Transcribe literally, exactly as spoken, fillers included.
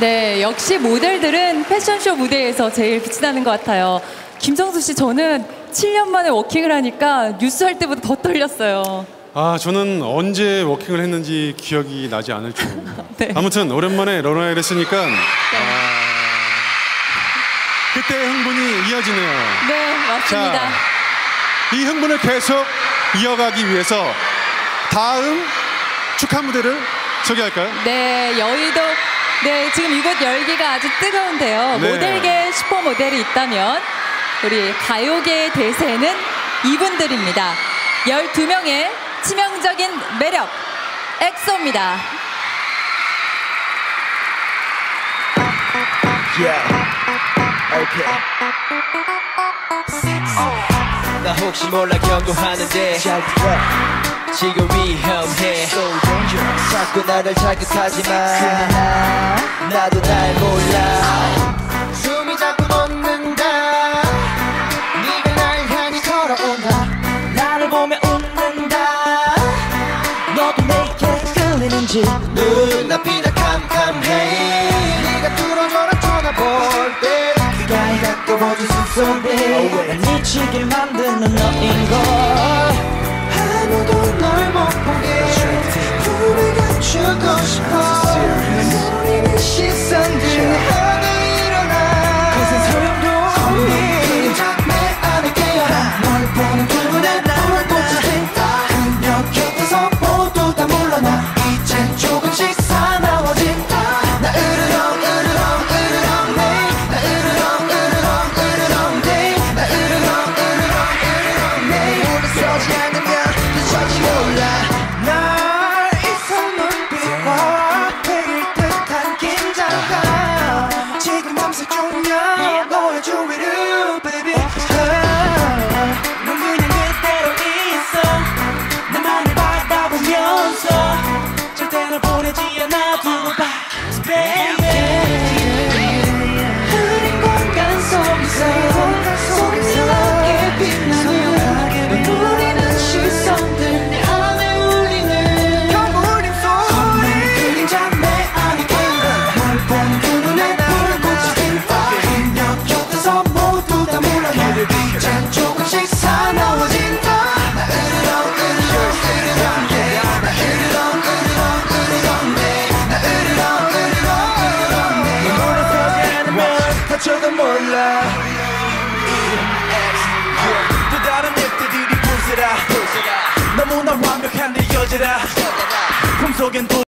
네, 역시 모델들은 패션쇼 무대에서 제일 빛이 나는 것 같아요. 김성수 씨, 저는 칠 년 만에 워킹을 하니까 뉴스 할 때보다 더 떨렸어요. 아, 저는 언제 워킹을 했는지 기억이 나지 않을 정도입니다. 네. 아무튼 오랜만에 러너웨이를 했으니까 네. 아, 그때의 흥분이 이어지네요. 네, 맞습니다. 자, 이 흥분을 계속 이어가기 위해서 다음 축하 무대를 소개할까요? 네, 여의도 네, 지금 이곳 열기가 아주 뜨거운데요. 네. 모델계 슈퍼모델이 있다면 우리 가요계의 대세는 이분들입니다. 열두 명의 치명적인 매력, 엑소입니다. Yeah. Okay. 나 혹시 몰라 경고하는데 지금 위험해. So dangerous. 자꾸 나를 자극하지마. 나도 날 몰라. 숨이 자꾸 멎는다. 네가 날 향해 걸어온다. 나를 보며 웃는다. 너도 내게 끌리는지 눈앞이 다 캄캄해. 네가 뚫어져라 쳐다볼 때 가까이 가까워진 숨소리 날 미치게 만드는 너인걸. 아무도 널 못 보게 품에 감추고 싶어. 눈물이는 시선들 하나 일어나. 그새 소용도 없니. 내 안에 깨어라. 널 보는 그 눈에 날 꽂혀 든다. 그녀 곁에서 모두 다 물러나. 이젠 조금씩 사나워진다. 나 으르렁 으르렁 으르렁 네. 나 으르렁 으르렁 으르렁 네. 나 으르렁 으르렁 으르렁 네. 물러서지 않으면 늦어지 몰라. 날 이성 눈빛과 패일 듯한 긴장감 지금 밤새 조명 너의 주위를 baby. 넌 그냥 그대로 있어. 나만을 바라보면서 절대로 보내지 않아도 봐 baby. 흐린 공간 속에서 소리나게 빛나는 눈물이는 시선들 내 안에 울리는 겨울인 소리. 그림자 내 안에 깨어나. 널 보는 그 눈에 불을 꽂혀 든다. 그녀 곁에서 모두 다 물러나. 이젠 조금씩 사나워진다. 나 으르렁 으르렁 으르렁 네. 나 으르렁 으르렁 으르렁 네. 나 으르렁 으르렁 으르렁 네. 물러서지 않으면 다쳐도 몰라. 또 다른 앱들이 부스라. 너무나 완벽한 내 여자라. 꿈속엔 또